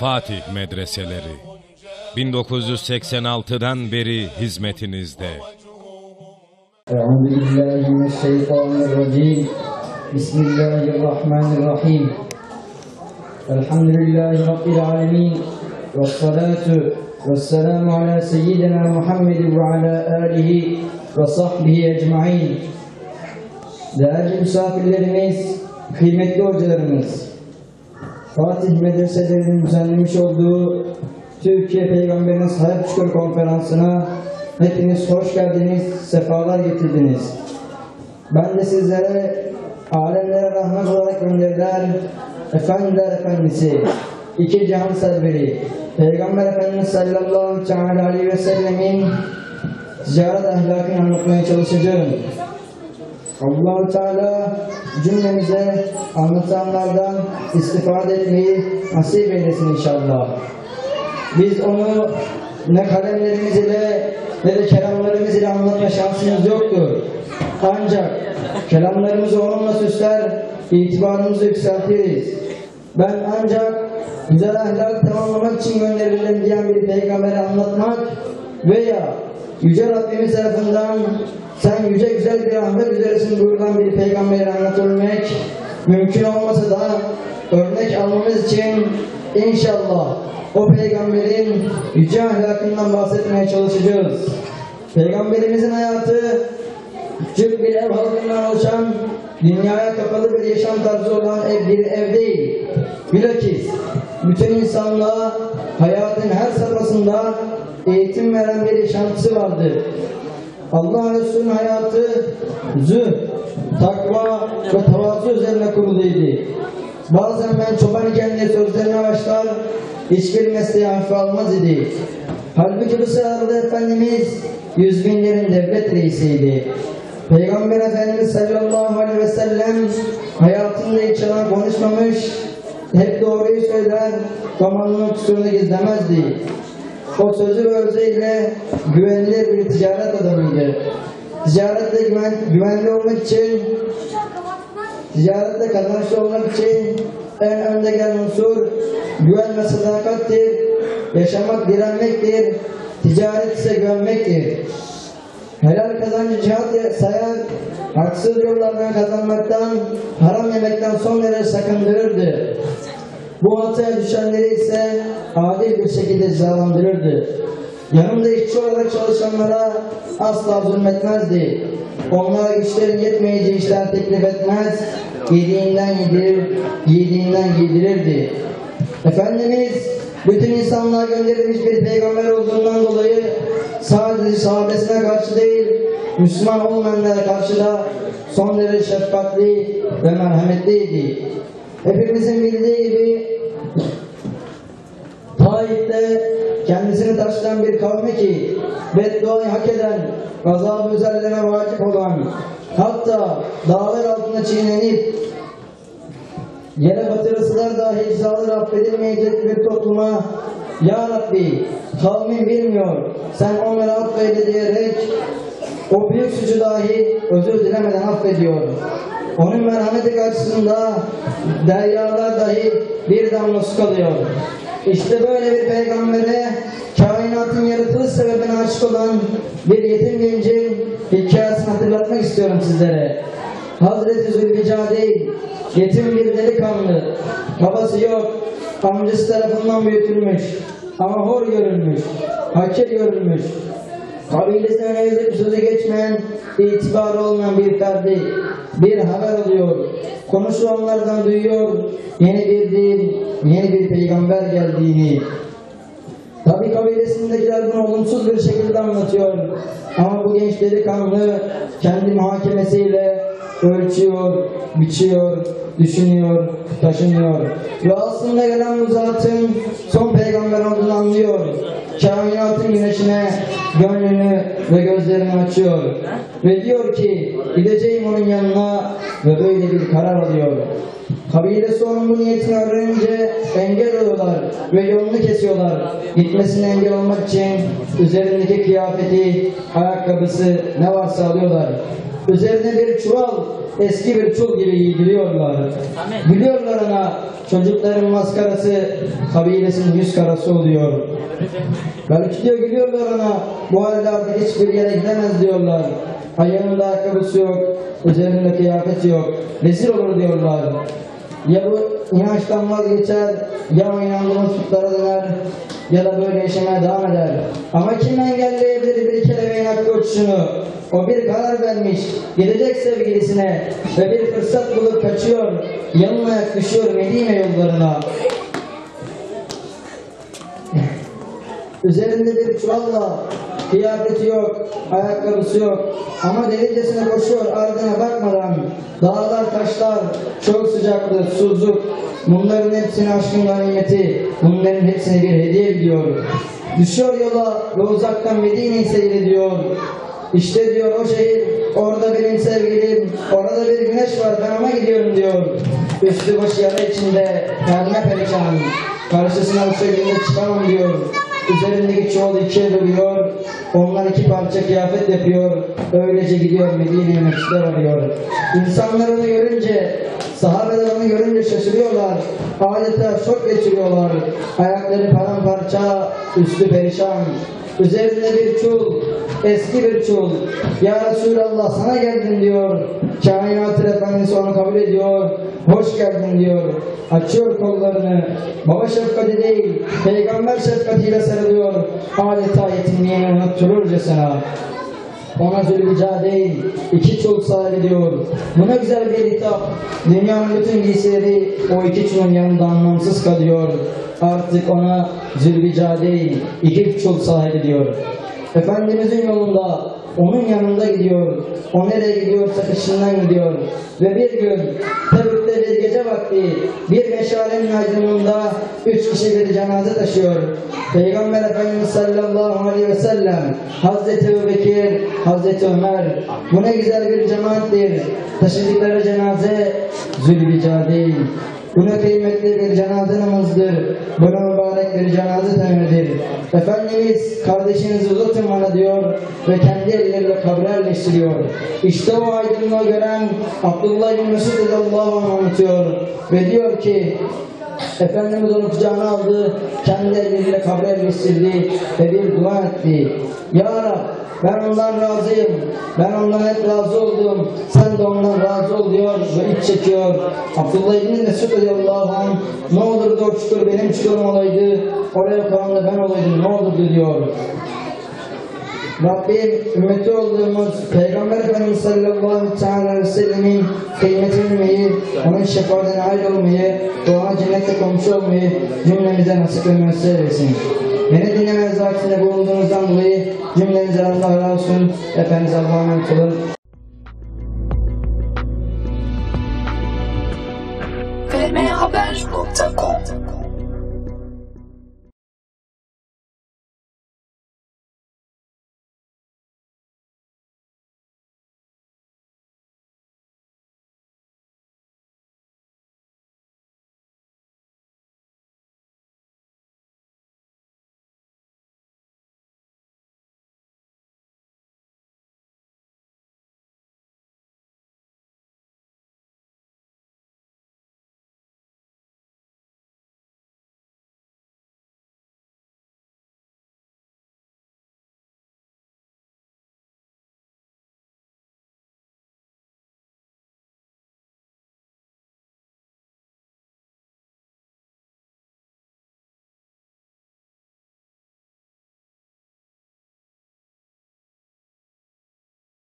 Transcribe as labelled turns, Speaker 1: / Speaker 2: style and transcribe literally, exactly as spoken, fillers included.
Speaker 1: Fatih Medreseleri bin dokuz yüz seksen altıdan beri hizmetinizde.
Speaker 2: Euzubillahimineşşeytanirracim. Bismillahirrahmanirrahim. Elhamdülillahi Rabbil alemin. Vessalatu vesselamu ala seyyidina Muhammedin ve ala alihi ve sahbihi ecmain. Değerli misafirlerimiz, kıymetli hocalarımız, Fatih Medreselerinin düzenlemiş olduğu Türkiye Peygamberine Sahip Çıkıyor konferansına hepiniz hoş geldiniz, sefalar getirdiniz. Ben de sizlere alemlere rahmet olarak gönderilen Efendiler Efendisi, iki cihan serveri, Peygamber Efendimiz sallallahu teala aleyhi ve sellemin ticaret ahlakını anlatmaya çalışacağım. Allah-u Teala cümlemize anlatılanlardan istifade etmeyi nasip eylesin inşallah. Biz onu ne kalemlerimiz ile ne de kelamlarımız ile anlatma şansımız yoktur. Ancak kelamlarımızı onunla süsler, itibarımızı yükseltiriz. Ben ancak güzel ahlak tamamlamak için gönderilen diyen bir peygamberi anlatmak veya Yüce Rabbimiz tarafından sen yüce güzel bir ahlak üzeresin buyurulan bir peygamberi anlatabilmek mümkün olmasa da örnek almamız için inşallah o peygamberin yüce ahlakından bahsetmeye çalışacağız. Peygamberimizin hayatı küçük bir ev halkından oluşan, dünyaya kapalı bir yaşam tarzı olan ev, bir ev değil. Bilakis bütün insanlığa hayatın her safhasında eğitim veren bir yaşantısı vardı. Allah Resulü'nün hayatı zühd, takva ve tevazu üzerine kuruluydu. Bazen ben çoban iken diye sözlerine başlar, hiçbir mesleği hafife almaz idi. Halbuki bu sırada Efendimiz yüz binlerin devlet reisiydi. Peygamber Efendimiz sallallahu aleyhi ve sellem hayatında hiç yalan konuşmamış, hep doğruyu söyler, zamanının kusurunu gizlemezdi. O sözü ve özüyle güvenilir bir ticaret adamıydı. Ticarette güven, güvenli olmak için, ticarette kazançlı olmak için en önde gelen unsur güven ve sadakattir. Yaşamak direnmektir, ticaret ise güvenmektir. Helal kazancı cihat sayar, haksız yollardan kazanmaktan, haram yemekten son derece sakındırırdı. Bu hataya düşenleri ise adil bir şekilde cezalandırırdı. Yanında işçi olarak çalışanlara asla zulmetmezdi. Onlara güçlerin yetmeyeceği işler teklif etmez, yediğinden yedirir, yediğinden yedirirdi. Efendimiz bütün insanlığa gönderilmiş bir peygamber olduğundan dolayı sadece sahabesine karşı değil, Müslüman olmayanlara karşı da son derece şefkatli ve merhametliydi. Hepimizin bildiği gibi Taif'te kendisini taşlayan bir kavmi ki bedduayı hak eden, gazabı üzerlerine vacip olan, hatta dağlar altında çiğnenip yere batırılsalar dahi cezaları affedilmeyecek bir topluma Ya Rabbi kavmin bilmiyor, sen onları affeyle diyerek o büyük suçu dahi özür dilemeden affediyor. Onun merhameti karşısında deryalar dahi bir damla su kalıyor. İşte böyle bir peygambere kainatın yaratılış sebebine aşık olan bir yetim gencin hikayesini hatırlatmak istiyorum sizlere. Hazreti Zülbica değil, yetim bir delikanlı, babası yok, amcası tarafından büyütülmüş ama hor görülmüş, hakir görülmüş. Kabilesinden evde sözü geçmeyen, itibarı olmayan bir ferdi, bir haber alıyor, konuşulanlardan duyuyor, yeni bir din, yeni bir peygamber geldiğini. Tabi kabilesindekiler bunu olumsuz bir şekilde anlatıyor, ama bu genç delikanlı kendi muhakemesiyle ölçüyor, biçiyor, düşünüyor, taşınıyor ve aslında gelen bu zatın son peygamber olduğunu anlıyor. Kainatın güneşine gönlünü ve gözlerini açıyor ve diyor ki gideceğim onun yanına ve böyle bir karar alıyor. Kabilesi onun bu niyetini öğrenince engel oluyorlar ve yolunu kesiyorlar. Gitmesine engel olmak için üzerindeki kıyafeti, ayakkabısı ne varsa alıyorlar. Üzerine bir çuval, eski bir çul gibi giydiriyorlar. Gülüyorlar ona, çocukların maskarası, kabilesinin yüz karası oluyor. Belki diyor gülüyorlar ona, bu halde artık hiçbir yere gidemez diyorlar. Ayağında ayakkabısı yok, üzerinde kıyafeti yok, rezil olur diyorlar. Ya bu inançtan vazgeçer, ya o inandığımız putlara döner, ya da böyle yaşamaya devam eder. Ama kim engelleyebilir bir kelebeğin hakkı uçuşunu? O bir karar vermiş, gidecek sevgilisine ve bir fırsat bulup kaçıyor, yanına ayak düşüyor Medine yollarına. Üzerinde bir çuvalla, kıyafeti yok, ayakkabısı yok ama delicesine koşuyor ardına bakmadan. Dağlar, taşlar, çok sıcaklı, susuzluk, bunların hepsini aşkın ganimeti, bunların hepsini bir hediye ediyor. Düşüyor yola ve uzaktan Medine'yi seyrediyor. İşte diyor o şehir, orada benim sevgilim, orada bir güneş var, ben ona gidiyorum diyor. Üstü başı yara içinde, kendine perişan, karşısına bu şekilde çıkamam diyor. Üzerindeki çuvalı ikiye bölüyor, onlar iki parça kıyafet yapıyor, öylece gidiyor Medine'ye mescide varıyor. İnsanlar onu görünce, sahabeler onu görünce şaşırıyorlar, adeta şok geçiriyorlar, ayakları paramparça, üstü perişan. Üzerinde bir çul, eski bir çul. Ya Resulallah sana geldim diyor. Kainatın Efendisi onu kabul ediyor. Hoş geldin diyor. Açıyor kollarını. Baba şefkati değil, peygamber şefkatiyle sarılıyor. Adeta yetimliğini unuttururcasına. Ona zülbica değil, iki çul sahibi diyor. Buna güzel bir hitap. Dünyanın bütün giysileri o iki çulun yanında anlamsız kalıyor. Artık ona zülbica değil, iki çul sahibi diyor. Efendimizin yolunda, onun yanında gidiyor. O nereye gidiyorsa peşinden gidiyor. Ve bir gün Tebük'te bir gece vakti bir meşalenin aydınlığında üç kişi bir cenaze taşıyor. Peygamber Efendimiz sallallahu aleyhi ve sellem, Hazreti Ebubekir, Hazreti Ömer. Bu ne güzel bir cemaattir. Taşıdıkları cenaze zülbica değil. Bu ne kıymetli bir cenaze namazıdır. Bu ne mübarek bir cenaze temelidir. Efendimiz kardeşinizi uzatın bana diyor ve kendi elleriyle kabre yerleştiriyor. İşte o aydınlığı gören Abdullah bin Mesud radıyallahu anh anlatıyor ve diyor ki Efendimiz onu kucağına aldı, kendi elleriyle kabre yerleştirdi ve bir dua etti. Ya Rab, ben ondan razıyım, ben ondan hep razı oldum, sen de ondan razı ol diyor ve iç çekiyor. Abdullah bin Mesud radıyallahu anh, ne olurdu o çukur benim çukurum olaydı, oraya koyan da ben olaydım, ne olurdu diyor. Rabbim ümmeti olduğumuz Peygamber Efendimiz sallallahu aleyhi ve sellemin kıymetini bilmeyi, onun şefaatine ayrı olmayı, ona cennette komşu olmayı cümlemize nasip ve müessir eylesin. Beni dinleme rızasında bulunduğunuzdan dolayı cümlenize Allah razı olsun. Efendimiz Allah'a emanet olun.
Speaker 3: F M Haber nokta